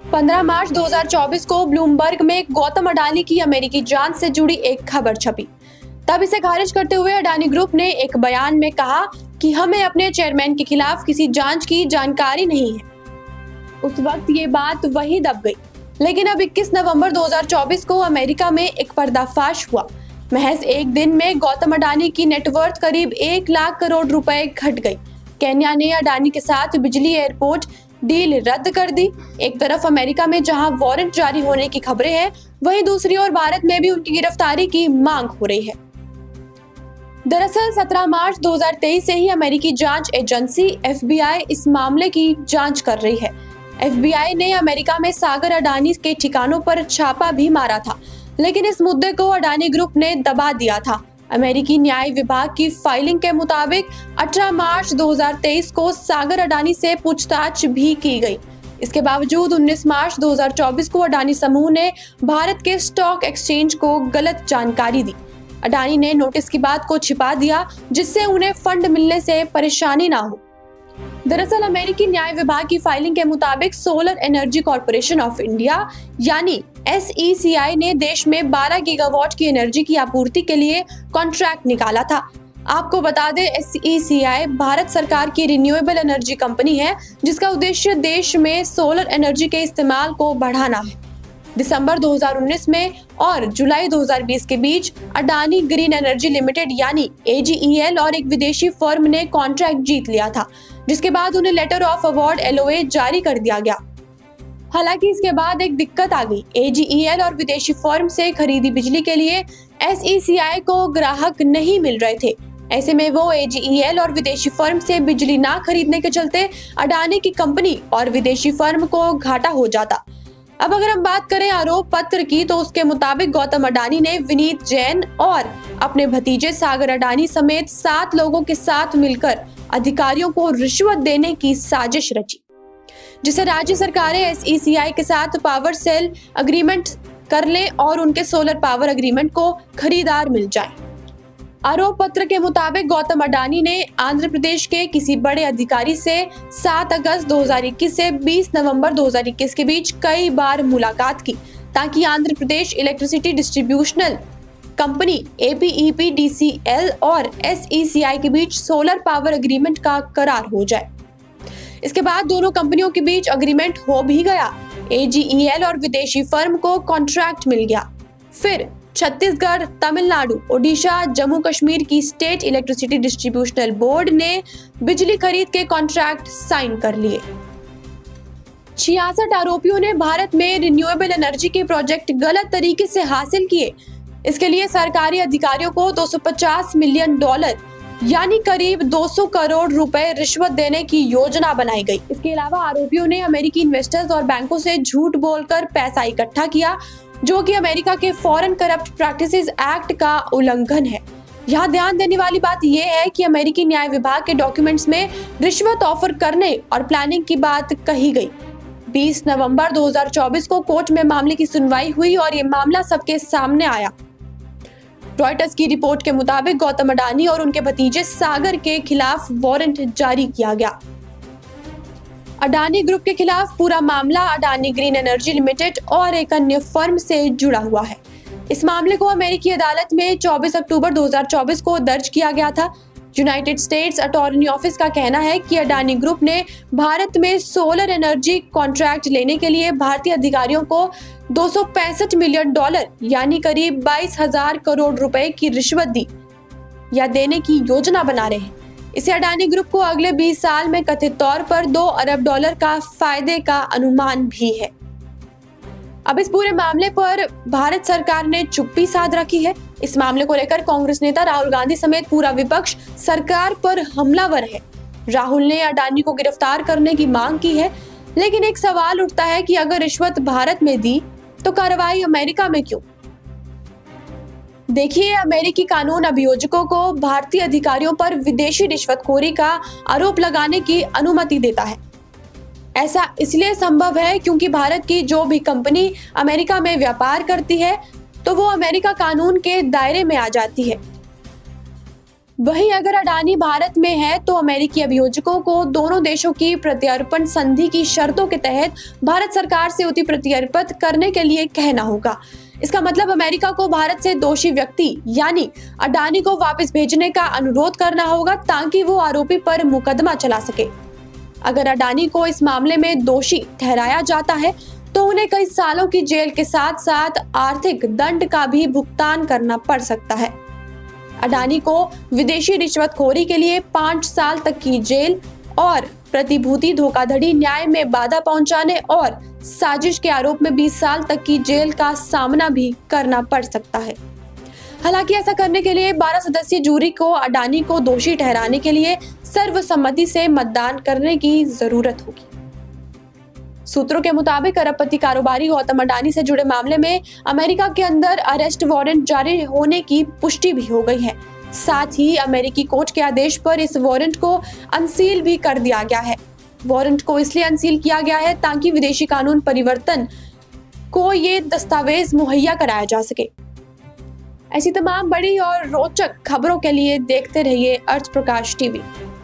15 मार्च 2024 को ब्लूमबर्ग में गौतम अडानी की अमेरिकी जांच से जुड़ी एक खबर छपी। तब इसे खारिज करते हुए अडानी ग्रुप ने एक बयान में कहा कि हमें अपने चेयरमैन के खिलाफ किसी जांच की जानकारी नहीं है। उस वक्त ये बात वहीं दब गई, लेकिन अब 21 नवंबर 2024 को अमेरिका में एक पर्दाफाश हुआ। महज एक दिन में गौतम अडानी की नेटवर्थ करीब 1 लाख करोड़ रुपए घट गई। केन्या ने अडानी के साथ बिजली एयरपोर्ट डील रद्द कर दी। एक तरफ अमेरिका में जहां वारंट जारी होने की खबरें हैं, वहीं दूसरी ओर भारत में भी उनकी गिरफ्तारी की मांग हो रही है। दरअसल 17 मार्च 2023 से ही अमेरिकी जांच एजेंसी FBI इस मामले की जांच कर रही है। FBI ने अमेरिका में सागर अडानी के ठिकानों पर छापा भी मारा था, लेकिन इस मुद्दे को अडानी ग्रुप ने दबा दिया था। अमेरिकी न्याय विभाग की फाइलिंग के मुताबिक 18 मार्च 2023 को सागर अडानी से पूछताछ भी की गई। इसके बावजूद 19 मार्च 2024 को अडानी समूह ने भारत के स्टॉक एक्सचेंज को गलत जानकारी दी। अडानी ने नोटिस की बात को छिपा दिया, जिससे उन्हें फंड मिलने से परेशानी ना हो। दरअसल अमेरिकी न्याय विभाग की फाइलिंग के मुताबिक solar energy corporation of India यानी SECI ने देश में 12 गीगावाट की एनर्जी की आपूर्ति के लिए कॉन्ट्रैक्ट निकाला था। आपको बता दें, SECI भारत सरकार की रिन्यूएबल एनर्जी कंपनी है, जिसका उद्देश्य देश में सोलर एनर्जी के इस्तेमाल को बढ़ाना है। दिसंबर 2019 में और जुलाई 2020 के बीच अडानी ग्रीन एनर्जी लिमिटेड यानी AGEL और एक विदेशी फर्म ने कॉन्ट्रैक्ट जीत लिया था, जिसके बाद उन्हें लेटर ऑफ अवार्ड LOA जारी कर दिया गया। हालांकि इसके बाद एक दिक्कत आ गई। AGEL और विदेशी फर्म से खरीदी बिजली के लिए SECI को ग्राहक नहीं मिल रहे थे। ऐसे में वो AGEL और विदेशी फर्म से बिजली ना खरीदने के चलते अडानी की कंपनी और विदेशी फर्म को घाटा हो जाता। अब अगर हम बात करें आरोप पत्र की, तो उसके मुताबिक गौतम अडानी ने विनीत जैन और अपने भतीजे सागर अडानी समेत 7 लोगों के साथ मिलकर अधिकारियों को रिश्वत देने की साजिश रची, जिसे राज्य सरकारें SECI के साथ पावर सेल एग्रीमेंट कर लें और उनके सोलर पावर एग्रीमेंट को खरीदार मिल जाए। आरोप पत्र के मुताबिक गौतम अडानी ने आंध्र प्रदेश के किसी बड़े अधिकारी से 7 अगस्त 2021 से 20 नवंबर 2021 के बीच कई बार मुलाकात की, ताकि Andhra Pradesh electricity distributional company APEPDCL और SECI के बीच सोलर पावर एग्रीमेंट का करार हो जाए। इसके बाद दोनों कंपनियों के बीच एग्रीमेंट हो भी गया। AGEL और विदेशी फर्म को कॉन्ट्रैक्ट मिल गया। फिर छत्तीसगढ़, तमिलनाडु, ओडिशा, जम्मू कश्मीर की स्टेट इलेक्ट्रिसिटी डिस्ट्रीब्यूशनल बोर्ड ने बिजली खरीद के कॉन्ट्रैक्ट साइन कर लिए। 66 आरोपियों ने भारत में रिन्यूएबल एनर्जी के प्रोजेक्ट गलत तरीके से हासिल किए। इसके लिए सरकारी अधिकारियों को $250 मिलियन यानी करीब 200 करोड़ रुपए रिश्वत देने की योजना बनाई गई। इसके अलावा आरोपियों ने अमेरिकी इन्वेस्टर्स और बैंकों से झूठ बोलकर पैसा इकट्ठा किया, जो कि अमेरिका के फॉरेन करप्ट प्रैक्टिसेस एक्ट का उल्लंघन है। यहाँ ध्यान देने वाली बात यह है कि अमेरिकी न्याय विभाग के डॉक्यूमेंट्स में रिश्वत ऑफर करने और प्लानिंग की बात कही गई। 20 नवंबर 2024 को कोर्ट में मामले की सुनवाई हुई और ये मामला सबके सामने आया। रॉयटर्स की रिपोर्ट के मुताबिक गौतम अडानी और उनके भतीजे सागर के खिलाफ वारंट जारी किया गया। अडानी ग्रुप के खिलाफ पूरा मामला अडानी ग्रीन एनर्जी लिमिटेड और एक अन्य फर्म से जुड़ा हुआ है। इस मामले को अमेरिकी अदालत में 24 अक्टूबर 2024 को दर्ज किया गया था। यूनाइटेड स्टेट्स अटॉर्नी ऑफिस का कहना है कि अडानी ग्रुप ने भारत में सोलर एनर्जी कॉन्ट्रैक्ट लेने के लिए भारतीय अधिकारियों को $265 मिलियन यानी करीब 22,000 करोड़ रुपए की रिश्वत दी या देने की योजना बना रहे हैं। इसे अडानी ग्रुप को अगले 20 साल में कथित तौर पर $2 अरब का फायदे का अनुमान भी है। अब इस पूरे मामले पर भारत सरकार ने चुप्पी साध रखी है। इस मामले को लेकर कांग्रेस नेता राहुल गांधी समेत पूरा विपक्ष सरकार पर हमलावर है। राहुल ने अडानी को गिरफ्तार करने की मांग की है, लेकिन एक सवाल उठता है कि अगर रिश्वत भारत में दी तो कार्रवाई अमेरिका में क्यों? देखिए, अमेरिकी कानून अभियोजकों को भारतीय अधिकारियों पर विदेशी रिश्वतखोरी का आरोप लगाने की अनुमति देता है। ऐसा इसलिए संभव है क्योंकि भारत की जो भी कंपनी अमेरिका में व्यापार करती है तो वो अमेरिका कानून के दायरे में आ जाती है। वहीं अगर अडानी भारत में है तो अमेरिकी अभियोजकों को दोनों देशों की प्रत्यर्पण संधि की शर्तों के तहत भारत सरकार से उति प्रत्यर्पित करने के लिए कहना होगा। इसका मतलब अमेरिका को भारत से दोषी व्यक्ति यानी अडानी को वापस भेजने का अनुरोध करना होगा ताकि वो आरोपी पर मुकदमा चला सके। अगर अडानी को इस मामले में दोषी ठहराया जाता है तो उन्हें कई सालों की जेल के साथ साथ आर्थिक दंड का भी भुगतान करना पड़ सकता है। अडानी को विदेशी रिश्वतखोरी के लिए 5 साल तक की जेल और प्रतिभूति धोखाधड़ी, न्याय में बाधा पहुंचाने और साजिश के आरोप में 20 साल तक की जेल का सामना भी करना पड़ सकता है। हालांकि ऐसा करने के लिए 12 सदस्यीय जूरी को अडानी को दोषी ठहराने के लिए सर्वसम्मति से मतदान करने की जरूरत होगी। सूत्रों के मुताबिक अरबपति कारोबारी गौतम अडानी से जुड़े मामले में अमेरिका के अंदर अरेस्ट वारंट जारी होने की पुष्टि भी हो गई है। साथ ही अमेरिकी कोर्ट के आदेश पर इस वारंट को अनसील भी कर दिया गया है। वारंट को इसलिए अनसील किया गया है ताकि विदेशी कानून परिवर्तन को ये दस्तावेज मुहैया कराया जा सके। ऐसी तमाम बड़ी और रोचक खबरों के लिए देखते रहिए अर्थ प्रकाश टीवी।